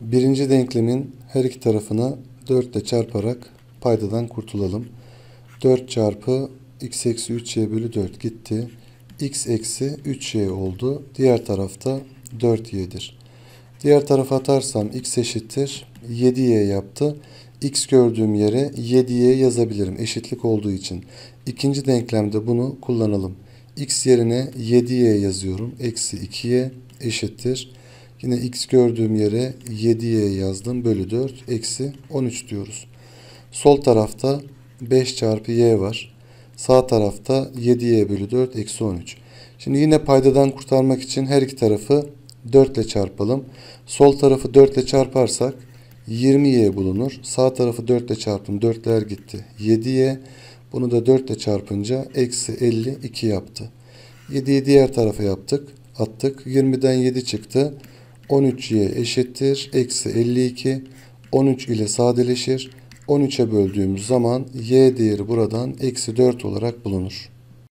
Birinci denklemin her iki tarafını 4 ile çarparak paydadan kurtulalım. 4 çarpı x eksi 3y bölü 4 gitti. X eksi 3y oldu. Diğer tarafta 4y'dir. Diğer tarafa atarsam x eşittir 7y yaptı. X gördüğüm yere 7y yazabilirim eşitlik olduğu için. İkinci denklemde bunu kullanalım. X yerine 7y yazıyorum. Eksi 2y eşittir. Yine x gördüğüm yere 7y yazdım. Bölü 4 eksi 13 diyoruz. Sol tarafta 5 çarpı y var. Sağ tarafta 7y bölü 4 eksi 13. Şimdi yine paydadan kurtarmak için her iki tarafı 4 ile çarpalım. Sol tarafı 4 ile çarparsak 20y bulunur. Sağ tarafı 4 ile çarptım. 4'ler gitti. 7y. Bunu da 4 ile çarpınca eksi 52 yaptı. 7'yi diğer tarafa attık. 20'den 7 çıktı. 13y eşittir. Eksi 52. 13 ile sadeleşir. 13'e böldüğümüz zaman y değeri buradan eksi 4 olarak bulunur.